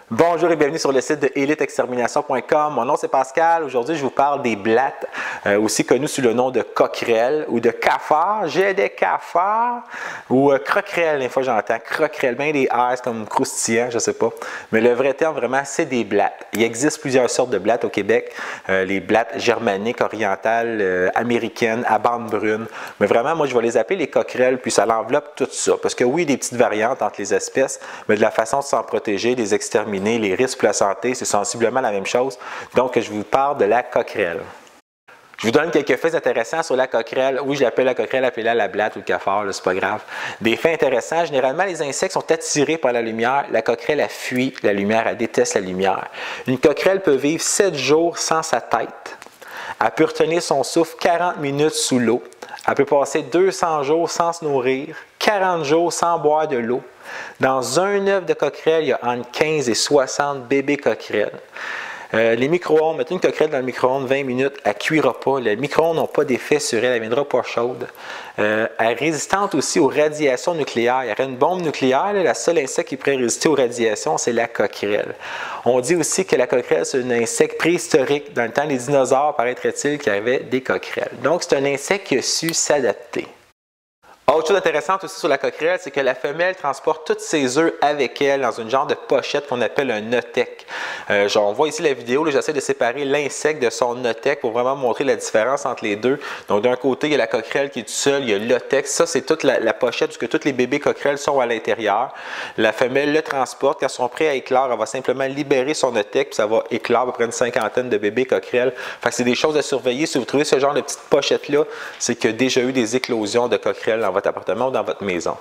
Bonjour et bienvenue sur le site de eliteextermination.com. Mon nom c'est Pascal. Aujourd'hui, je vous parle des blattes, aussi connues sous le nom de coquerelles ou de cafards. J'ai des cafards ou croquerelles. Des fois, j'entends croquerelles, bien des airs comme croustillant, je sais pas. Mais le vrai terme, vraiment, c'est des blattes. Il existe plusieurs sortes de blattes au Québec. Les blattes germaniques, orientales, américaines, à bande brune. Mais vraiment, moi, je vais les appeler les coquerelles, puis ça l'enveloppe tout ça. Parce que oui, il y a des petites variantes entre les espèces, mais de la façon de s'en protéger, les exterminer, les risques pour la santé, c'est sensiblement la même chose. Donc, je vous parle de la coquerelle. Je vous donne quelques faits intéressants sur la coquerelle. Oui, je l'appelle la coquerelle, appelez-la la blatte ou le cafard, c'est pas grave. Des faits intéressants, généralement, les insectes sont attirés par la lumière. La coquerelle, elle fuit la lumière, elle déteste la lumière. Une coquerelle peut vivre 7 jours sans sa tête. Elle peut retenir son souffle 40 minutes sous l'eau. Elle peut passer 200 jours sans se nourrir, 40 jours sans boire de l'eau. Dans un œuf de coquerelle, il y a entre 15 et 60 bébés coquerelles. Les micro-ondes, mettez une coquerelle dans le micro-ondes 20 minutes, elle ne cuira pas. Les micro-ondes n'ont pas d'effet sur elle, elle ne viendra pas chaude. Elle est résistante aussi aux radiations nucléaires. Il y aurait une bombe nucléaire, la seule insecte qui pourrait résister aux radiations, c'est la coquerelle. On dit aussi que la coquerelle, c'est un insecte préhistorique. Dans le temps, les dinosaures, paraîtrait-il, qui avaient des coquerelles. Donc, c'est un insecte qui a su s'adapter. Autre chose intéressante aussi sur la coquerelle, c'est que la femelle transporte tous ses œufs avec elle dans une genre de pochette qu'on appelle un notec. On voit ici la vidéo, j'essaie de séparer l'insecte de son notec pour vraiment montrer la différence entre les deux. Donc d'un côté, il y a la coquerelle qui est toute seule, il y a l'otec. Ça, c'est toute la pochette puisque tous les bébés coquerelles sont à l'intérieur. La femelle le transporte. Quand ils sont prêts à éclore, elle va simplement libérer son notec puis ça va éclore à peu près une cinquantaine de bébés coquerelles. Fait que c'est des choses à surveiller. Si vous trouvez ce genre de petite pochette-là, c'est qu'il y a déjà eu des éclosions de coquerelles dans votre appartement ou dans votre maison.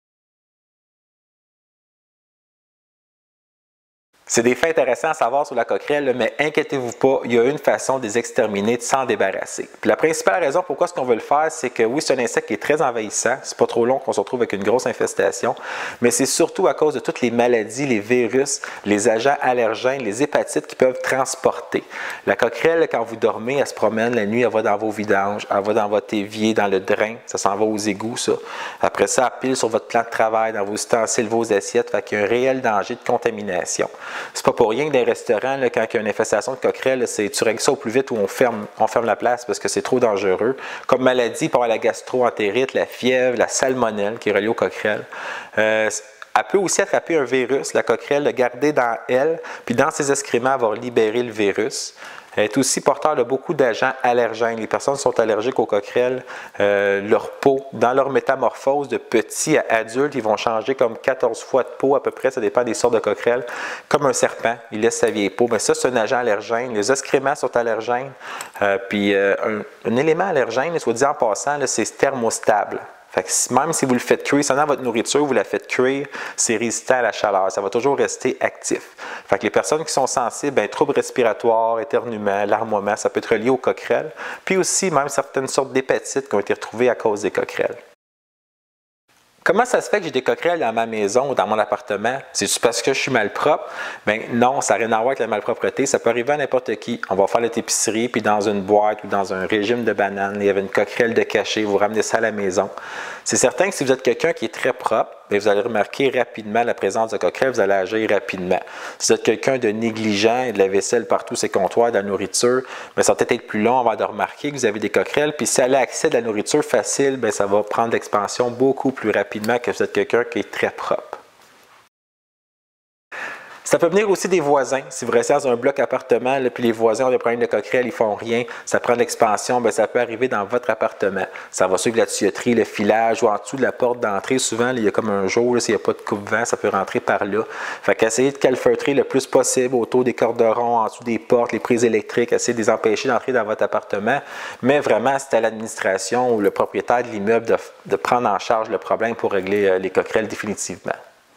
C'est des faits intéressants à savoir sur la coquerelle, mais inquiétez-vous pas, il y a une façon de les exterminer, de s'en débarrasser. Puis la principale raison pourquoi on veut le faire, c'est que oui, c'est un insecte qui est très envahissant, c'est pas trop long qu'on se retrouve avec une grosse infestation, mais c'est surtout à cause de toutes les maladies, les virus, les agents allergènes, les hépatites qui peuvent transporter. La coquerelle, quand vous dormez, elle se promène la nuit, elle va dans vos vidanges, elle va dans votre évier, dans le drain, ça s'en va aux égouts, ça. Après ça, elle pile sur votre plan de travail, dans vos ustensiles, vos assiettes, fait qu'il y a un réel danger de contamination. C'est pas pour rien que dans les restaurants, là, quand il y a une infestation de coquerelle, tu règles ça au plus vite ou on ferme la place parce que c'est trop dangereux. Comme maladie, il peut y avoir la gastro-entérite, la fièvre, la salmonelle qui est reliée aux coquerelles. Elle peut aussi attraper un virus, la coquerelle, le garder dans elle, puis dans ses excréments, elle va libérer le virus. Elle est aussi porteur de beaucoup d'agents allergènes. Les personnes qui sont allergiques aux coquerelles, leur peau, dans leur métamorphose de petits à adultes, ils vont changer comme 14 fois de peau à peu près, ça dépend des sortes de coquerelles. Comme un serpent, il laisse sa vieille peau. Mais ça, c'est un agent allergène. Les excréments sont allergènes. Puis un élément allergène, soit dit en passant, c'est thermostable. Fait que même si vous le faites cuire, dans votre nourriture, vous la faites cuire, c'est résistant à la chaleur. Ça va toujours rester actif. Fait que les personnes qui sont sensibles, troubles respiratoires, éternuements, larmoiements, ça peut être relié aux coquerelles. Puis aussi, même certaines sortes d'hépatites qui ont été retrouvées à cause des coquerelles. Comment ça se fait que j'ai des coquerelles dans ma maison ou dans mon appartement? C'est-tu parce que je suis malpropre? Bien non, ça n'a rien à voir avec la malpropreté. Ça peut arriver à n'importe qui. On va faire notre épicerie, puis dans une boîte ou dans un régime de bananes, il y avait une coquerelle de cachet, vous ramenez ça à la maison. C'est certain que si vous êtes quelqu'un qui est très propre, bien, vous allez remarquer rapidement la présence de coquerelles, vous allez agir rapidement. Si vous êtes quelqu'un de négligent et de la vaisselle partout ses comptoirs, de la nourriture, bien, ça va peut-être être plus long avant de remarquer que vous avez des coquerelles. Puis si elle a accès à de la nourriture facile, bien, ça va prendre l'expansion beaucoup plus rapidement que vous êtes quelqu'un qui est très propre. Ça peut venir aussi des voisins. Si vous restez dans un bloc appartement, là, puis les voisins ont des problèmes de coquerelles, ils ne font rien, ça prend de l'expansion, bien, ça peut arriver dans votre appartement. Ça va suivre la tuyauterie, le filage ou en dessous de la porte d'entrée. Souvent, là, il y a comme un jour, s'il n'y a pas de coupe-vent, ça peut rentrer par là. Fait qu'essayez de calfeutrer le plus possible autour des corderons, en dessous des portes, les prises électriques, essayez de les empêcher d'entrer dans votre appartement. Mais vraiment, c'est à l'administration ou le propriétaire de l'immeuble de prendre en charge le problème pour régler les coquerelles définitivement.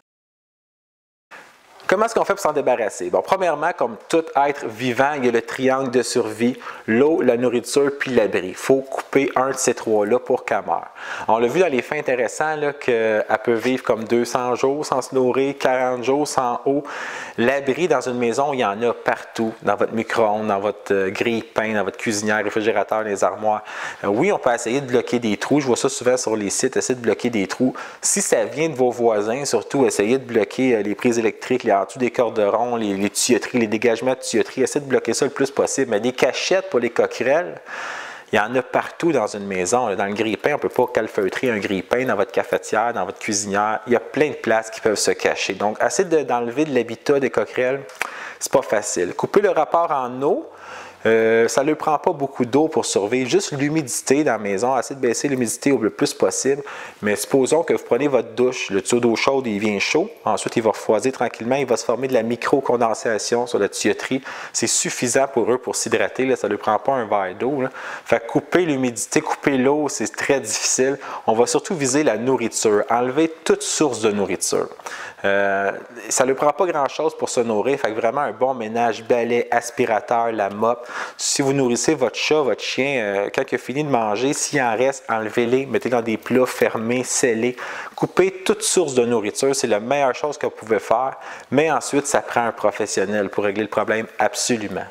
Comment est-ce qu'on fait pour s'en débarrasser? Bon, premièrement, comme tout être vivant, il y a le triangle de survie, l'eau, la nourriture, puis l'abri. Il faut couper un de ces trois-là pour qu'elle meure. On l'a vu dans les faits intéressants qu'elle peut vivre comme 200 jours sans se nourrir, 40 jours sans eau. L'abri dans une maison, il y en a partout, dans votre micro-ondes, dans votre grille-pain, dans votre cuisinière, réfrigérateur, les armoires. Oui, on peut essayer de bloquer des trous. Je vois ça souvent sur les sites, essayer de bloquer des trous. Si ça vient de vos voisins, surtout, essayez de bloquer les prises électriques, les en dessous des corderons, les tuyauteries, les dégagements de tuyauterie, essayez de bloquer ça le plus possible. Mais des cachettes pour les coquerelles, il y en a partout dans une maison. Dans le grille-pain, on ne peut pas calfeutrer un grille-pain dans votre cafetière, dans votre cuisinière. Il y a plein de places qui peuvent se cacher. Donc, essayez d'enlever de l'habitat des coquerelles, c'est pas facile. Coupez le rapport en eau. Ça ne prend pas beaucoup d'eau pour survivre, juste l'humidité dans la maison. Essayez de baisser l'humidité le plus possible. Mais supposons que vous prenez votre douche, le tuyau d'eau chaude, il vient chaud. Ensuite, il va refroidir tranquillement. Il va se former de la micro-condensation sur la tuyauterie. C'est suffisant pour eux pour s'hydrater. Ça ne prend pas un verre d'eau. Fait que couper l'humidité, couper l'eau, c'est très difficile. On va surtout viser la nourriture. Enlever toute source de nourriture. Ça ne prend pas grand-chose pour se nourrir. Fait que vraiment un bon ménage, balai, aspirateur, la mop. Si vous nourrissez votre chat, votre chien, quand il a fini de manger, s'il en reste, enlevez-les, mettez dans des plats fermés, scellés. Coupez toute source de nourriture, c'est la meilleure chose que vous pouvez faire. Mais ensuite, ça prend un professionnel pour régler le problème absolument.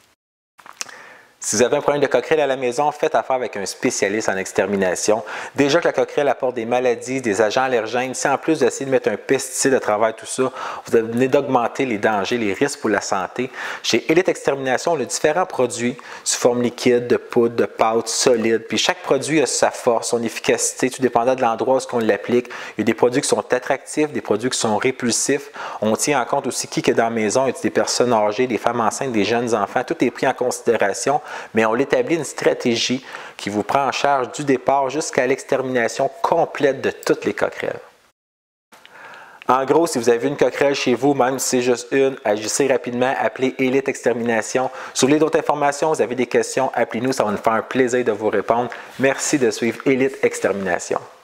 Si vous avez un problème de coquerelle à la maison, faites affaire avec un spécialiste en extermination. Déjà que la coquerelle apporte des maladies, des agents allergènes, si en plus d'essayer de mettre un pesticide à travers tout ça, vous venez d'augmenter les dangers, les risques pour la santé. Chez Elite Extermination, on a différents produits sous forme liquide, de poudre, de pâte, solide. Puis chaque produit a sa force, son efficacité, tout dépendant de l'endroit où on l'applique. Il y a des produits qui sont attractifs, des produits qui sont répulsifs. On tient en compte aussi qui est dans la maison, il y a des personnes âgées, des femmes enceintes, des jeunes enfants. Tout est pris en considération. Mais on établit une stratégie qui vous prend en charge du départ jusqu'à l'extermination complète de toutes les coquerelles. En gros, si vous avez une coquerelle chez vous, même si c'est juste une, agissez rapidement, appelez Elite Extermination. Si vous voulez d'autres informations, vous avez des questions, appelez-nous, ça va nous faire un plaisir de vous répondre. Merci de suivre Elite Extermination.